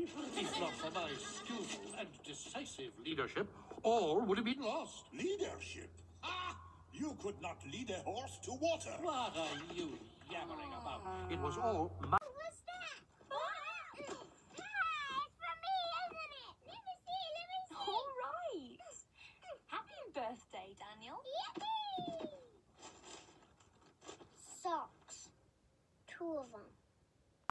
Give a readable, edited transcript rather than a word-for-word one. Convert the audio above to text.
If not for my skillful and decisive leadership, all would have been lost. Leadership? Ah! You could not lead a horse to water. What are you yammering about? It was all my... What's that? It's for me, isn't it? Let me see. All right. Happy birthday, Daniel. Yippee! Socks. 2 of them.